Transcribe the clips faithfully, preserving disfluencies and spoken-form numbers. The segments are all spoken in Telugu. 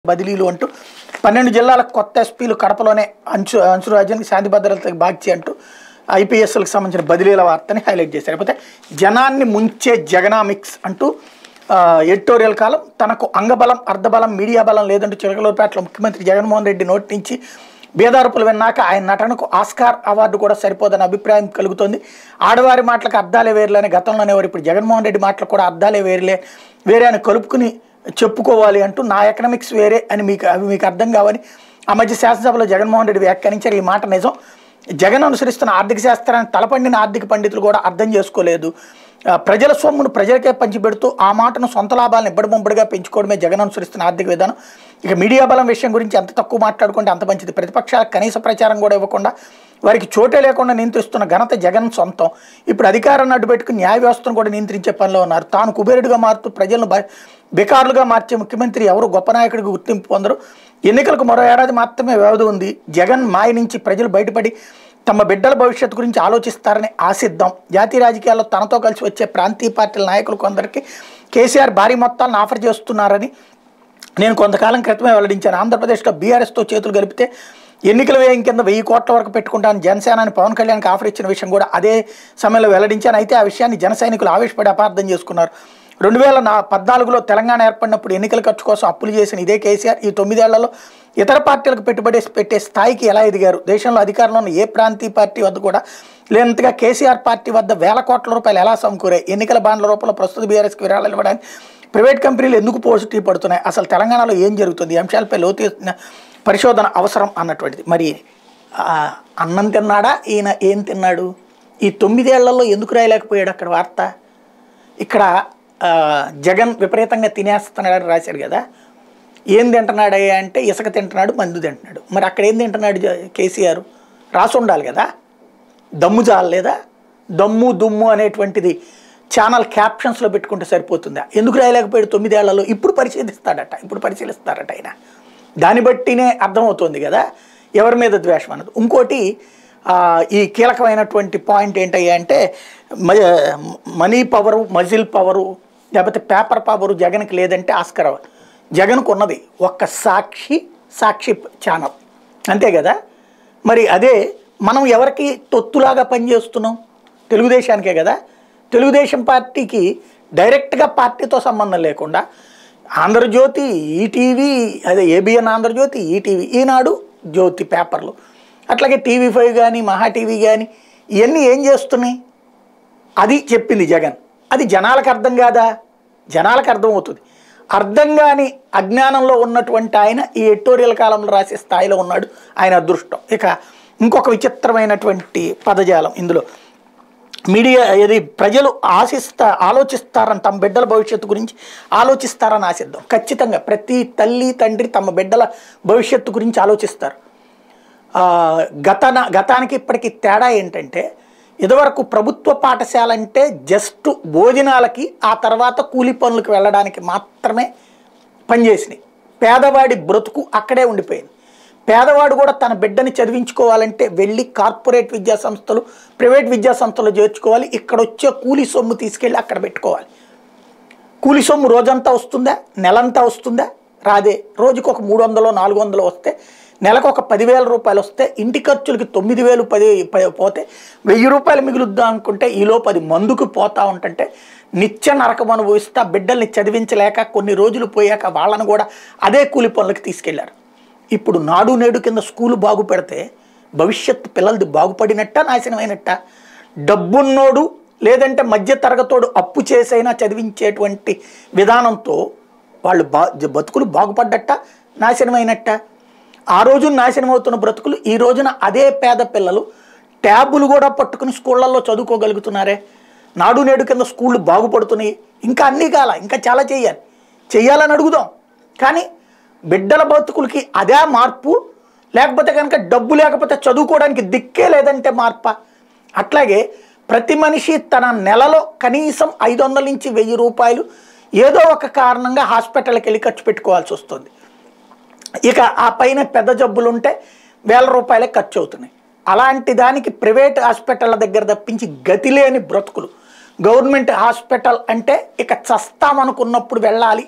బదిలీలు అంటూ పన్నెండు జిల్లాలకు కొత్త ఎస్పీలు కడపలోనే అంచు అంచురాజ్యానికి శాంతి భద్రతలకు బాధ్యత అంటూ ఐపీఎస్లకు సంబంధించిన బదిలీల వార్తని హైలైట్ చేశారు. లేకపోతే జనాన్ని ముంచే జగనామిక్స్ అంటూ ఎడిటోరియల్ కాలం తనకు అంగబలం అర్ధబలం మీడియా బలం లేదంటూ చిలకలూరుపేటలో ముఖ్యమంత్రి జగన్మోహన్ రెడ్డి నోటి నుంచి బేదారుపులు విన్నాక ఆయన నటనకు ఆస్కార్ అవార్డు కూడా సరిపోదన్న అభిప్రాయం కలుగుతోంది. ఆడవారి మాటలకు అర్థాలే వేరులేని గతంలోనే వారు ఇప్పుడు జగన్మోహన్ రెడ్డి మాటలకు కూడా అర్థాలే వేరులే వేరే అని కలుపుకుని చెప్పుకోవాలి అంటూ నా ఎకనామిక్స్ వేరే అని మీకు అవి మీకు అర్థం కావని ఆ మధ్య శాసనసభలో జగన్మోహన్ రెడ్డి వ్యాఖ్యానించారు. ఈ మాట నిజం. జగన్ అనుసరిస్తున్న ఆర్థిక శాస్త్రాన్ని తలపండిన ఆర్థిక పండితులు కూడా అర్థం చేసుకోలేదు. ప్రజల సొమ్మును ప్రజలకే పంచిపెడుతూ ఆ మాటను సొంత లాభాలను ఇబ్బడిబొంబడిగా పెంచుకోవడమే జగన్ అనుసరిస్తున్న ఆర్థిక విధానం. ఇక మీడియా బలం విషయం గురించి ఎంత తక్కువ మాట్లాడుకుంటే అంత మంచిది. ప్రతిపక్షాలకు కనీస ప్రచారం కూడా ఇవ్వకుండా వారికి చోటే లేకుండా నియంత్రిస్తున్న ఘనత జగన్ సొంతం. ఇప్పుడు అధికారాన్ని అడ్డుపెట్టుకుని న్యాయ వ్యవస్థను కూడా నియంత్రించే పనిలో ఉన్నారు. తాను కుబేరుడిగా మారుతూ ప్రజలను బెకార్లుగా మార్చే ముఖ్యమంత్రి ఎవరు గొప్ప నాయకుడికి గుర్తింపు పొందరు. ఎన్నికలకు మరో ఏడాది మాత్రమే వ్యవధి ఉంది. జగన్ మాయ నుంచి ప్రజలు బయటపడి తమ బిడ్డల భవిష్యత్తు గురించి ఆలోచిస్తారని ఆశిద్దాం. జాతీయ రాజకీయాల్లో తనతో కలిసి వచ్చే ప్రాంతీయ పార్టీల నాయకులు కొందరికి కేసీఆర్ భారీ మొత్తాలను ఆఫర్ చేస్తున్నారని నేను కొంతకాలం క్రితమే వెల్లడించాను. ఆంధ్రప్రదేశ్లో బీఆర్ఎస్తో చేతులు కలిపితే ఎన్నికల వ్యయం కింద వెయ్యి కోట్ల వరకు పెట్టుకుంటాను జనసేనని పవన్ కళ్యాణ్కి ఆఫర్ ఇచ్చిన విషయం కూడా అదే సమయంలో వెల్లడించాను. అయితే ఆ విషయాన్ని జన సైనికులు ఆవేశపడి అపార్థం చేసుకున్నారు. రెండు వేల నా పద్నాలుగులో తెలంగాణ ఏర్పడినప్పుడు ఎన్నికల ఖర్చు కోసం అప్పులు చేసిన ఇదే కేసీఆర్ ఈ తొమ్మిదేళ్లలో ఇతర పార్టీలకు పెట్టుబడి పెట్టే స్థాయికి ఎలా ఎదిగారు? దేశంలో అధికారంలో ఉన్న ఏ ప్రాంతీయ పార్టీ వద్ద కూడా లేనంతగా కేసీఆర్ పార్టీ వద్ద వేల కోట్ల రూపాయలు ఎలా సమకూరాయి? ఎన్నికల బాండ్ల రూపంలో ప్రస్తుత బీఆర్ఎస్కి విరాళాలు ఇవ్వడానికి ప్రైవేట్ కంపెనీలు ఎందుకు పోటీ పడుతున్నాయి? అసలు తెలంగాణలో ఏం జరుగుతుంది? ఈ అంశాలపై లోతైన పరిశోధన అవసరం అన్నటువంటిది. మరి అన్నం తిన్నాడా ఈయన ఏం తిన్నాడు? ఈ తొమ్మిదేళ్లలో ఎందుకు రాయలేకపోయాడు అక్కడ వార్త? ఇక్కడ జగన్ విపరీతంగా తినేస్తున్నాడని రాశారు కదా. ఏం తింటున్నాడు అంటే ఇసుక తింటున్నాడు, మందు తింటున్నాడు. మరి అక్కడ ఏం తింటున్నాడు కేసీఆర్? రాసి ఉండాలి కదా. దమ్ము చాలలేదా? దమ్ము దుమ్ము అనేటువంటిది ఛానల్ క్యాప్షన్స్లో పెట్టుకుంటే సరిపోతుందా? ఎందుకు రాయలేకపోయాడు తొమ్మిదేళ్లలో? ఇప్పుడు పరిశీలిస్తాడట, ఇప్పుడు పరిశీలిస్తారట ఆయన. దాన్ని బట్టినే అర్థమవుతుంది కదా ఎవరి మీద ద్వేషం అన్నది. ఇంకోటి ఈ కీలకమైనటువంటి పాయింట్ ఏంటయ్యా అంటే మనీ పవరు, మజిల్ పవరు, లేకపోతే పేపర్ పవరు జగన్కి లేదంటే ఆస్కార్ అవార్డు. జగన్కు ఉన్నది ఒక్క సాక్షి సాక్షి ఛానల్, అంతే కదా. మరి అదే మనం ఎవరికి తొత్తులాగా పనిచేస్తున్నాం? తెలుగుదేశానికే కదా. తెలుగుదేశం పార్టీకి డైరెక్ట్గా పార్టీతో సంబంధం లేకుండా ఆంధ్రజ్యోతి, ఈటీవీ, అదే ఏబిఎన్ ఆంధ్రజ్యోతి, ఈటీవీ, ఈనాడు, జ్యోతి పేపర్లు, అట్లాగే టీవీ ఫైవ్ కానీ మహా టీవీ కానీ ఇవన్నీ ఏం చేస్తున్నాయి? అది చెప్పింది జగన్. అది జనాలకు అర్థం కాదా? జనాలకు అర్థమవుతుంది. అర్థం కాని అజ్ఞానంలో ఉన్నటువంటి ఆయన ఈ ఎడిటోరియల్ కాలంలో రాసే స్థాయిలో ఉన్నాడు. ఆయన అదృష్టం. ఇక ఇంకొక విచిత్రమైనటువంటి పదజాలం ఇందులో. మీడియా ఇది ప్రజలు ఆశిస్తా ఆలోచిస్తారని తమ బిడ్డల భవిష్యత్తు గురించి ఆలోచిస్తారని ఆశిద్దాం. ఖచ్చితంగా ప్రతి తల్లి తండ్రి తమ బిడ్డల భవిష్యత్తు గురించి ఆలోచిస్తారు. గతన గతానికి ఇప్పటికీ తేడా ఏంటంటే ఇదివరకు ప్రభుత్వ పాఠశాల అంటే జస్ట్ భోజనాలకి ఆ తర్వాత కూలి పనులకు వెళ్ళడానికి మాత్రమే పనిచేసినాయి. పేదవాడి బ్రతుకు అక్కడే ఉండిపోయింది. పేదవాడు కూడా తన బిడ్డని చదివించుకోవాలంటే వెళ్ళి కార్పొరేట్ విద్యా సంస్థలు, ప్రైవేట్ విద్యా సంస్థలు చేర్చుకోవాలి. ఇక్కడ వచ్చే కూలి సొమ్ము తీసుకెళ్ళి అక్కడ పెట్టుకోవాలి. కూలి సొమ్ము రోజంతా వస్తుందా? నెలంతా వస్తుందా? రాదే. రోజుకు ఒక మూడు వందలు నాలుగు వందలు వస్తే నెలకు ఒక పదివేల రూపాయలు వస్తే ఇంటి ఖర్చులకి తొమ్మిది వేలు పది పోతే వెయ్యి రూపాయలు మిగులుద్దాం అనుకుంటే ఈలోపు అది మందుకు పోతా ఉంటుంటే నిత్య నరకం అనుభవిస్తా బిడ్డల్ని చదివించలేక కొన్ని రోజులు పోయాక వాళ్ళను కూడా అదే కూలి పనులకు తీసుకెళ్లారు. ఇప్పుడు నాడు నేడు కింద స్కూలు బాగు పెడితే భవిష్యత్తు పిల్లలది బాగుపడినట్ట నాశనమైనట్ట? డబ్బున్నోడు లేదంటే మధ్య తరగతోడు అప్పు చేసైనా చదివించేటువంటి విధానంతో వాళ్ళు బా బతుకులు బాగుపడ్డట్ట నాశనమైనట్ట? ఆ రోజు నాశనం అవుతున్న బ్రతుకులు ఈ రోజున అదే పేద పిల్లలు ట్యాబులు కూడా పట్టుకుని స్కూళ్ళల్లో చదువుకోగలుగుతున్నారే. నాడు నేడు కింద స్కూళ్ళు బాగుపడుతున్నాయి. ఇంకా అన్నీ కాల, ఇంకా చాలా చేయాలి చెయ్యాలని అడుగుదాం. కానీ బిడ్డల బతుకులకి అదే మార్పు, లేకపోతే కనుక డబ్బు లేకపోతే చదువుకోవడానికి దిక్కే లేదంటే మార్ప. అట్లాగే ప్రతి మనిషి తన నెలలో కనీసం ఐదు వందల నుంచి వెయ్యి రూపాయలు ఏదో ఒక కారణంగా హాస్పిటల్కి వెళ్ళి ఖర్చు పెట్టుకోవాల్సి వస్తుంది. ఇక ఆ పైన పెద్ద జబ్బులు ఉంటే వేల రూపాయలే ఖర్చు అవుతున్నాయి. అలాంటి దానికి ప్రైవేట్ హాస్పిటళ్ళ దగ్గర తప్పించి గతి లేని బ్రతుకులు. గవర్నమెంట్ హాస్పిటల్ అంటే ఇక చస్తామనుకున్నప్పుడు వెళ్ళాలి,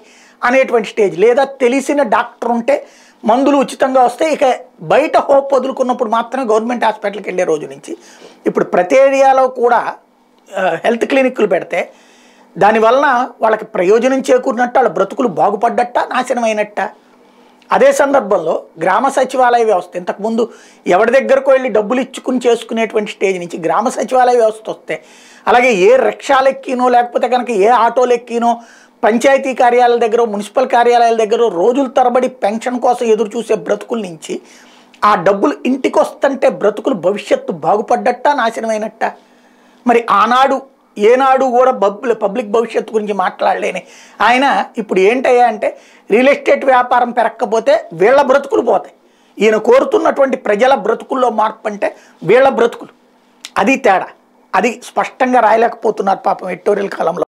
అనేటువంటి స్టేజ్, లేదా తెలిసిన డాక్టర్ ఉంటే మందులు ఉచితంగా వస్తే ఇక బయట హోప్ వదులుకున్నప్పుడు మాత్రమే గవర్నమెంట్ హాస్పిటల్కి వెళ్ళే రోజు నుంచి ఇప్పుడు ప్రతి ఏరియాలో కూడా హెల్త్ క్లినిక్లు పెడితే దానివలన వాళ్ళకి ప్రయోజనం చేకూరినట్టు, వాళ్ళ బ్రతుకులు బాగుపడ్డట్ట, నాశనమైనట్ట. అదే సందర్భంలో గ్రామ సచివాలయ వ్యవస్థ ఇంతకుముందు ఎవరి దగ్గరకు వెళ్ళి డబ్బులు ఇచ్చుకుని చేసుకునేటువంటి స్టేజ్ నుంచి గ్రామ సచివాలయ వ్యవస్థ వస్తే, అలాగే ఏ రిక్షాలు ఎక్కినో లేకపోతే కనుక ఏ ఆటోలు ఎక్కినో పంచాయతీ కార్యాలయాల దగ్గర, మున్సిపల్ కార్యాలయాల దగ్గర రోజుల తరబడి పెన్షన్ కోసం ఎదురు చూసే బ్రతుకుల నుంచి ఆ డబ్బులు ఇంటికి వస్తుంటే బ్రతుకులు భవిష్యత్తు బాగుపడ్డట్ట, నాశనమైనట్ట. మరి ఆనాడు ఏనాడు కూడా పబ్లిక్ పబ్లిక్ భవిష్యత్తు గురించి మాట్లాడలేని ఆయన ఇప్పుడు ఏంటయ్యా అంటే రియల్ ఎస్టేట్ వ్యాపారం పెరగకపోతే వీళ్ళ బ్రతుకులు పోతాయి. ఈయన కోరుతున్నటువంటి ప్రజల బ్రతుకుల్లో మార్పు అంటే వీళ్ళ బ్రతుకులు, అది తేడా. అది స్పష్టంగా రాయలేకపోతున్నారు పాపం ఎడిటోరియల్ కాలంలో.